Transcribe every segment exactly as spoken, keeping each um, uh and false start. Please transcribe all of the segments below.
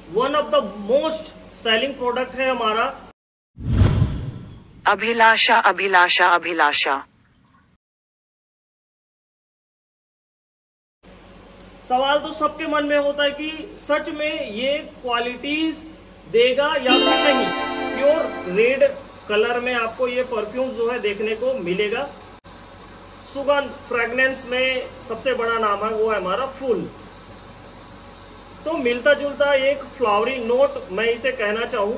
One of the most selling product है हमारा अभिलाषा अभिलाषा अभिलाषा। सवाल तो सबके मन में होता है कि सच में ये क्वालिटीज देगा या फिर नहीं। प्योर रेड कलर में आपको ये परफ्यूम जो है देखने को मिलेगा। सुगंध फ्रेग्रेंस में सबसे बड़ा नाम है वो है हमारा फूल। तो मिलता जुलता एक फ्लावरी नोट मैं इसे कहना चाहूं।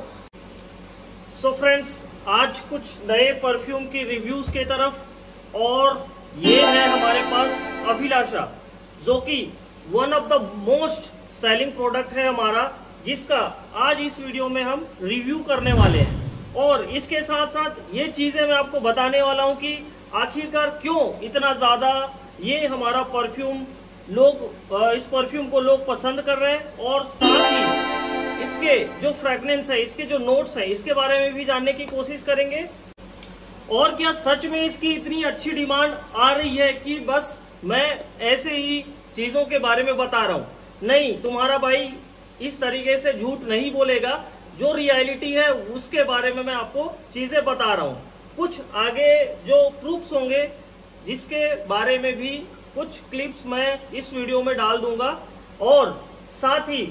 सो फ्रेंड्स, आज कुछ नए परफ्यूम की रिव्यूज की तरफ, और ये है हमारे पास अभिलाषा, जो कि one of the most selling product है हमारा, जिसका आज इस वीडियो में हम रिव्यू करने वाले हैं। और इसके साथ साथ ये चीजें मैं आपको बताने वाला हूं कि आखिरकार क्यों इतना ज्यादा ये हमारा परफ्यूम लोग इस परफ्यूम को लोग पसंद कर रहे हैं, और साथ ही इसके जो फ्रेग्रेंस है, इसके जो नोट्स हैं, इसके बारे में भी जानने की कोशिश करेंगे। और क्या सच में इसकी इतनी अच्छी डिमांड आ रही है कि बस मैं ऐसे ही चीजों के बारे में बता रहा हूं? नहीं, तुम्हारा भाई इस तरीके से झूठ नहीं बोलेगा। जो रियलिटी है उसके बारे में मैं आपको चीजें बता रहा हूं। कुछ आगे जो प्रूफ्स होंगे जिसके बारे में भी कुछ क्लिप्स मैं इस वीडियो में डाल दूंगा। और साथ ही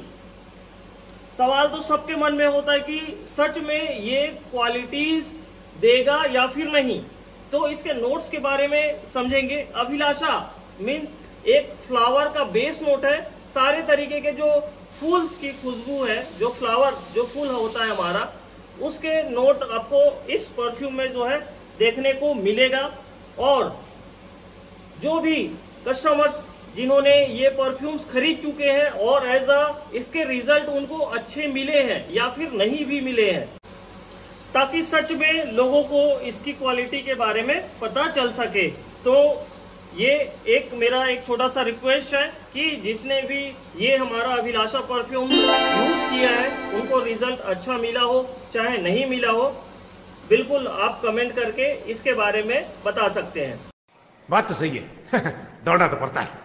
सवाल तो सबके मन में होता है कि सच में ये क्वालिटीज देगा या फिर नहीं। तो इसके नोट्स के बारे में समझेंगे। अभिलाषा मीन्स एक फ्लावर का बेस नोट है। सारे तरीके के जो फूल्स की खुशबू है, जो फ्लावर जो फूल होता है हमारा, उसके नोट आपको इस परफ्यूम में जो है देखने को मिलेगा। और जो भी कस्टमर्स जिन्होंने ये परफ्यूम्स खरीद चुके हैं और एज अ इसके रिजल्ट उनको अच्छे मिले हैं या फिर नहीं भी मिले हैं, ताकि सच में लोगों को इसकी क्वालिटी के बारे में पता चल सके। तो ये एक मेरा एक छोटा सा रिक्वेस्ट है कि जिसने भी ये हमारा अभिलाषा परफ्यूम यूज किया है उनको रिजल्ट अच्छा मिला हो चाहे नहीं मिला हो, बिल्कुल आप कमेंट करके इसके बारे में बता सकते हैं। बात तो सही है दौड़ना तो पड़ता है।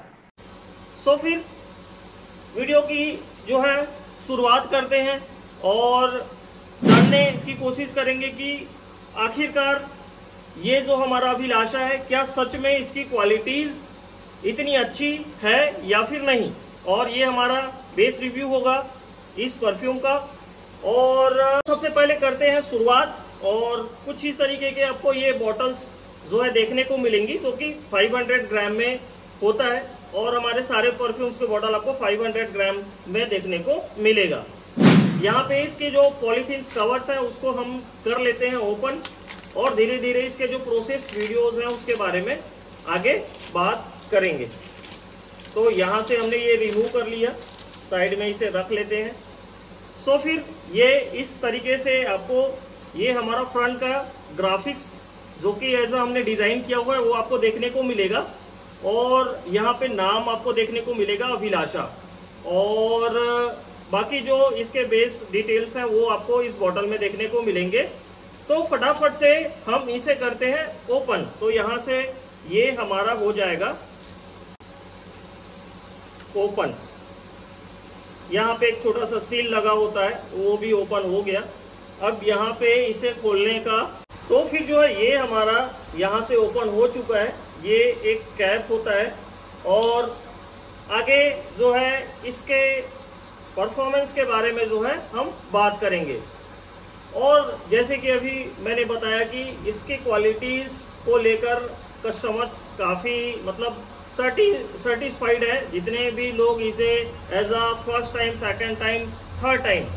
सो फिर वीडियो की जो है शुरुआत करते हैं और जानने की कोशिश करेंगे कि आखिरकार ये जो हमारा अभिलाषा है क्या सच में इसकी क्वालिटीज इतनी अच्छी है या फिर नहीं। और ये हमारा बेस रिव्यू होगा इस परफ्यूम का। और सबसे पहले करते हैं शुरुआत। और कुछ इस तरीके के आपको ये बॉटल्स जो है देखने को मिलेंगी, जो कि पाँच सौ ग्राम में होता है। और हमारे सारे परफ्यूम्स के बॉटल आपको पाँच सौ ग्राम में देखने को मिलेगा। यहाँ पे इसके जो पॉलीथीन कवर्स हैं उसको हम कर लेते हैं ओपन, और धीरे धीरे इसके जो प्रोसेस वीडियोस हैं उसके बारे में आगे बात करेंगे। तो यहाँ से हमने ये रिमूव कर लिया, साइड में इसे रख लेते हैं। सो फिर ये इस तरीके से आपको ये हमारा फ्रंट का ग्राफिक्स जो कि ऐसा हमने डिजाइन किया हुआ है वो आपको देखने को मिलेगा। और यहाँ पे नाम आपको देखने को मिलेगा अभिलाषा, और बाकी जो इसके बेस डिटेल्स हैं वो आपको इस बॉटल में देखने को मिलेंगे। तो फटाफट से हम इसे करते हैं ओपन। तो यहाँ से ये हमारा हो जाएगा ओपन। यहाँ पे एक छोटा सा सील लगा होता है वो भी ओपन हो गया। अब यहाँ पे इसे खोलने का, तो फिर जो है ये हमारा यहाँ से ओपन हो चुका है। ये एक कैप होता है। और आगे जो है इसके परफॉर्मेंस के बारे में जो है हम बात करेंगे। और जैसे कि अभी मैंने बताया कि इसकी क्वालिटीज़ को लेकर कस्टमर्स काफ़ी मतलब सर्टी सर्टिस्फाइड है। जितने भी लोग इसे as a first time, second time, third time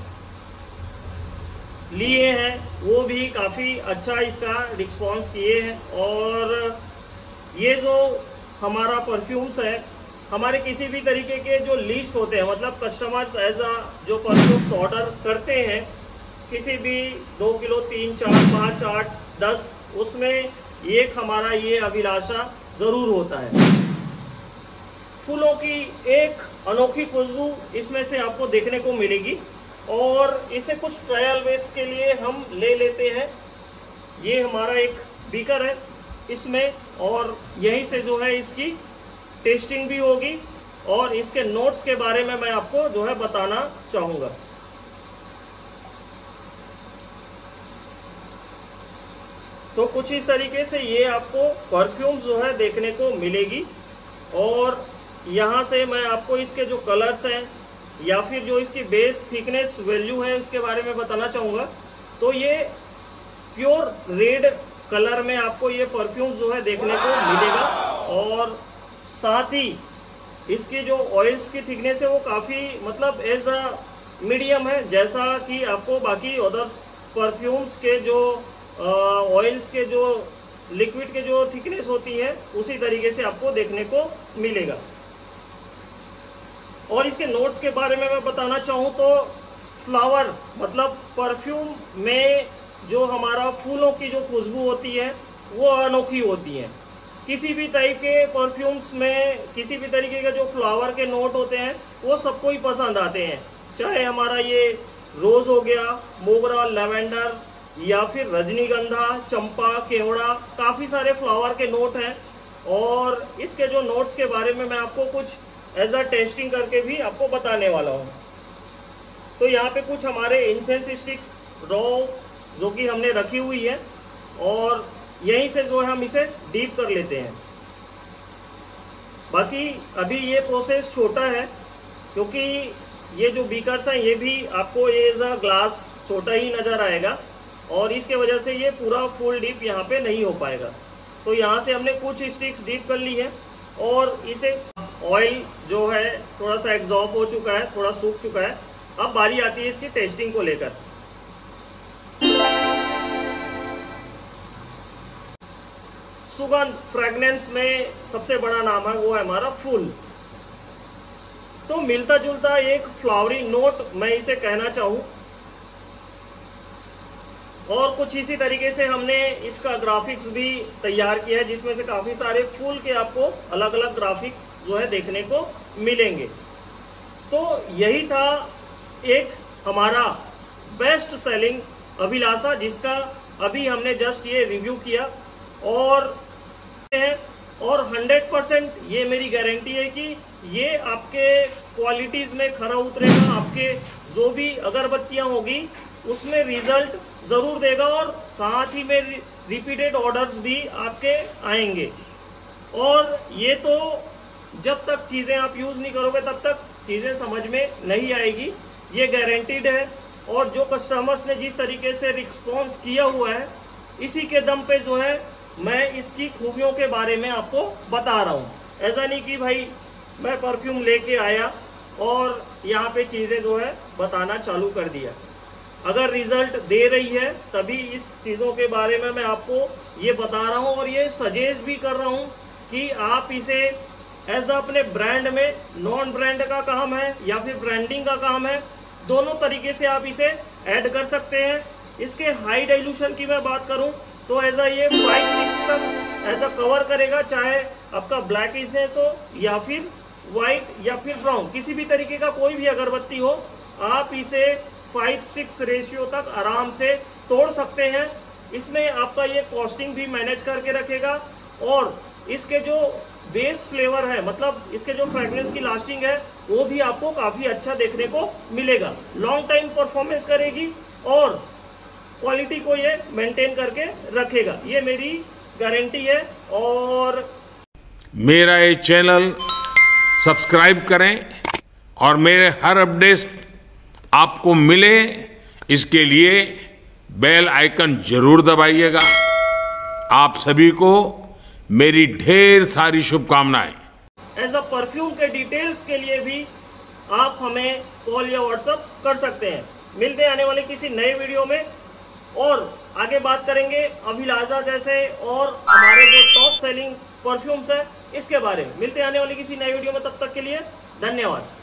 लिए हैं वो भी काफ़ी अच्छा इसका रिस्पॉन्स किए हैं। और ये जो हमारा परफ्यूम्स है, हमारे किसी भी तरीके के जो लिस्ट होते हैं, मतलब कस्टमर्स एज अ जो परफ्यूम्स ऑर्डर करते हैं किसी भी दो किलो, तीन, चार, पाँच, आठ, दस, उसमें एक हमारा ये अभिलाषा ज़रूर होता है। फूलों की एक अनोखी खुशबू इसमें से आपको देखने को मिलेगी। और इसे कुछ ट्रायल बेस के लिए हम ले लेते हैं। ये हमारा एक बीकर है इसमें, और यहीं से जो है इसकी टेस्टिंग भी होगी और इसके नोट्स के बारे में मैं आपको जो है बताना चाहूँगा। तो कुछ इस तरीके से ये आपको परफ्यूम जो है देखने को मिलेगी। और यहाँ से मैं आपको इसके जो कलर्स हैं या फिर जो इसकी बेस थिकनेस वैल्यू है इसके बारे में बताना चाहूँगा। तो ये प्योर रेड कलर में आपको ये परफ्यूम जो है देखने को मिलेगा। और साथ ही इसकी जो ऑयल्स की थिकनेस है वो काफ़ी मतलब एज अ मीडियम है, जैसा कि आपको बाकी अदर्स परफ्यूम्स के जो ऑयल्स के जो लिक्विड के जो थिकनेस होती है उसी तरीके से आपको देखने को मिलेगा। और इसके नोट्स के बारे में मैं बताना चाहूँ तो फ्लावर मतलब परफ्यूम में जो हमारा फूलों की जो खुशबू होती है वो अनोखी होती है। किसी भी टाइप के परफ्यूम्स में किसी भी तरीके के जो फ्लावर के नोट होते हैं वो सबको ही पसंद आते हैं, चाहे हमारा ये रोज हो गया, मोगरा, लेवेंडर या फिर रजनीगंधा, चंपा, केवड़ा, काफ़ी सारे फ्लावर के नोट हैं। और इसके जो नोट्स के बारे में मैं आपको कुछ एज अ टेस्टिंग करके भी आपको बताने वाला हूँ। तो यहाँ पे कुछ हमारे इंसेंस स्टिक्स रॉ जो कि हमने रखी हुई है और यहीं से जो है हम इसे डीप कर लेते हैं। बाकी अभी ये प्रोसेस छोटा है क्योंकि ये जो बीकर्स हैं ये भी आपको एज अ ग्लास छोटा ही नज़र आएगा और इसके वजह से ये पूरा फुल डीप यहाँ पे नहीं हो पाएगा। तो यहाँ से हमने कुछ स्टिक्स डीप कर ली है और इसे ऑयल जो है थोड़ा सा एग्जॉस्ट हो चुका है, थोड़ा सूख चुका है। अब बारी आती है इसकी टेस्टिंग को लेकर। सुगंध फ्रेगनेंस में सबसे बड़ा नाम है वो है हमारा फूल। तो मिलता जुलता एक फ्लावरी नोट मैं इसे कहना चाहूँ। और कुछ इसी तरीके से हमने इसका ग्राफिक्स भी तैयार किया है जिसमें से काफ़ी सारे फूल के आपको अलग अलग ग्राफिक्स जो है देखने को मिलेंगे। तो यही था एक हमारा बेस्ट सेलिंग अभिलाषा जिसका अभी हमने जस्ट ये रिव्यू किया। और और हंड्रेड परसेंट ये मेरी गारंटी है कि ये आपके क्वालिटीज़ में खरा उतरेगा। आपके जो भी अगरबत्तियाँ होगी उसमें रिजल्ट ज़रूर देगा और साथ ही में रिपीटेड ऑर्डर्स भी आपके आएंगे। और ये तो जब तक चीज़ें आप यूज़ नहीं करोगे तब तक चीज़ें समझ में नहीं आएगी, ये गारंटीड है। और जो कस्टमर्स ने जिस तरीके से रिस्पॉन्स किया हुआ है इसी के दम पे जो है मैं इसकी खूबियों के बारे में आपको बता रहा हूँ। ऐसा नहीं कि भाई मैं परफ्यूम लेके आया और यहाँ पे चीज़ें जो है बताना चालू कर दिया। अगर रिजल्ट दे रही है तभी इस चीज़ों के बारे में मैं आपको ये बता रहा हूँ और ये सजेस्ट भी कर रहा हूँ कि आप इसे एज अपने ब्रांड में, नॉन ब्रांड का काम है या फिर ब्रांडिंग का काम है, दोनों तरीके से आप इसे ऐड कर सकते हैं। इसके हाई डाइल्यूशन की मैं बात करूं तो एज अ ये फाइव सिक्स तक एज अ कवर करेगा, चाहे आपका ब्लैक इंसेंस हो या फिर वाइट या फिर ब्राउन, किसी भी तरीके का कोई भी अगरबत्ती हो आप इसे फाइव सिक्स रेशियो तक आराम से तोड़ सकते हैं। इसमें आपका ये कॉस्टिंग भी मैनेज करके रखेगा और इसके जो बेस फ्लेवर है मतलब इसके जो फ्रेग्रेंस की लास्टिंग है वो भी आपको काफ़ी अच्छा देखने को मिलेगा। लॉन्ग टाइम परफॉर्मेंस करेगी और क्वालिटी को ये मेंटेन करके रखेगा, ये मेरी गारंटी है। और मेरा ये चैनल सब्सक्राइब करें और मेरे हर अपडेट आपको मिले इसके लिए बेल आइकन जरूर दबाइएगा। आप सभी को मेरी ढेर सारी शुभकामनाएं। एज अ परफ्यूम के डिटेल्स के लिए भी आप हमें कॉल या व्हाट्सएप कर सकते हैं। मिलते हैं आने वाले किसी नए वीडियो में और आगे बात करेंगे अभिलाषा जैसे और हमारे जो टॉप सेलिंग परफ्यूम्स है इसके बारे में। मिलते हैं आने वाली किसी नए वीडियो में, तब तक के लिए धन्यवाद।